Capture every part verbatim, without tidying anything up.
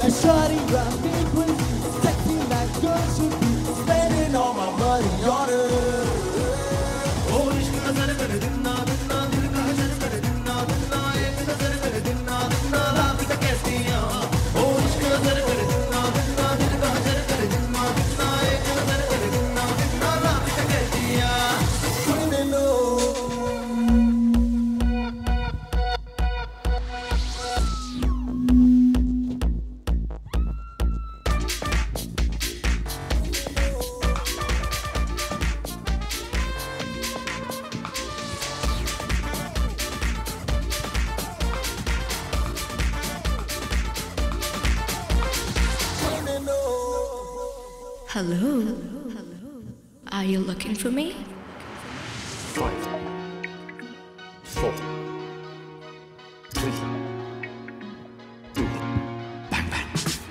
And shawty drives me crazy, sexy like girls should be, spending all my money on her. Oh, ishq nazar kare dinna dinna, dil ka hajar kare dinna dinna, ek nazar kare dinna dinna, raat tak kaisiyan. Oh, ishq nazar kare dinna dinna, dil ka hajar kare dinna dinna, ek nazar kare dinna dinna, raat tak kaisiyan. Criminal. Hello? Are you looking for me? Five, four, three, two, bang bang.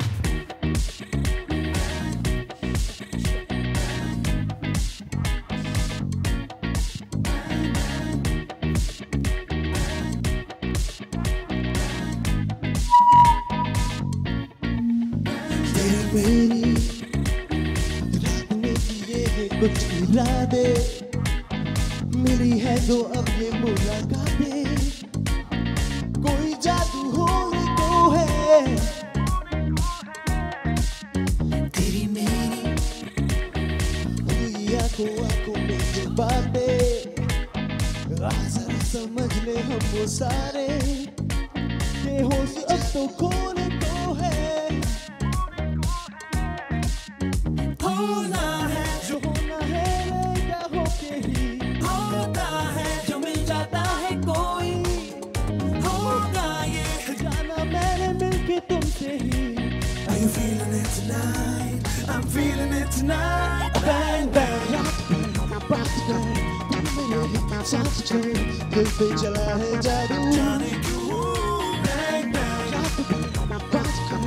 मेरी रात में किए हैं कुछ इरादे, मिली है जो अब ये मुलाकातें, कोई जादू हो तो है तेरी मेरी हुई आंखों आंखों में जो बातें, आ जरा समझ ले हम वो सारे के होश अब तो खोले तो है। होना है जो होना है क्या होके ही होता है, जो मिल जाता है कोई होगा ये जाना मैंने मिलके तुमसे ही। Are you feeling it tonight? I'm feeling it tonight. Bang bang सांस चल दिल पे चला है जादू, जाने क्यों bang bang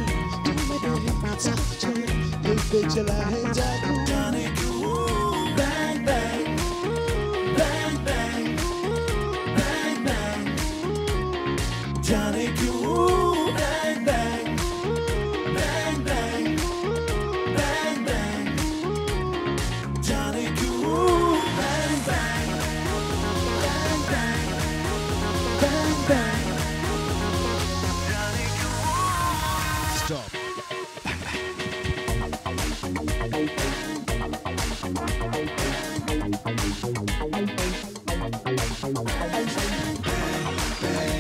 सांस चल दिल पे चला है जादू, जाने क्यों bang bang bang bang bang bang, जाने क्यों bang bang bang bang bang bang, जाने क्यों bang bang bang bang bang bang, जाने क्यों stop. Bang,